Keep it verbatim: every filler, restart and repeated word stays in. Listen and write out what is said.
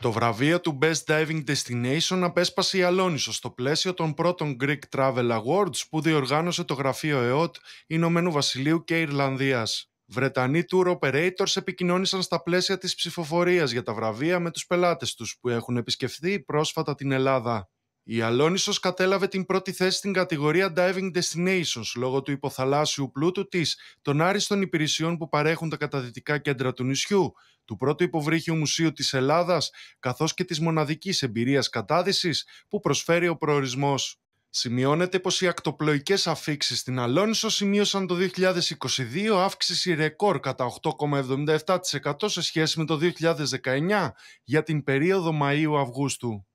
Το βραβείο του Best Diving Destination απέσπασε η Αλόνισσο στο πλαίσιο των πρώτων Greek Travel Awards που διοργάνωσε το γραφείο ΕΟΤ Ηνωμένου Βασιλείου και Ιρλανδίας. Βρετανοί tour operators επικοινώνησαν στα πλαίσια της ψηφοφορίας για τα βραβεία με τους πελάτες τους που έχουν επισκεφθεί πρόσφατα την Ελλάδα. Η Αλόνισσος κατέλαβε την πρώτη θέση στην κατηγορία Diving Destinations λόγω του υποθαλάσσιου πλούτου της, των άριστων υπηρεσιών που παρέχουν τα καταδυτικά κέντρα του νησιού, του πρώτου υποβρύχιου μουσείου της Ελλάδας, καθώς και της μοναδικής εμπειρίας κατάδυσης που προσφέρει ο προορισμός. Σημειώνεται πως οι ακτοπλοϊκές αφίξεις στην Αλόνισσο σημείωσαν το δύο χιλιάδες είκοσι δύο αύξηση ρεκόρ κατά οκτώ κόμμα εβδομήντα επτά τοις εκατό σε σχέση με το δύο χιλιάδες δεκαεννιά για την περίοδο Μαΐου-Αυγούστου.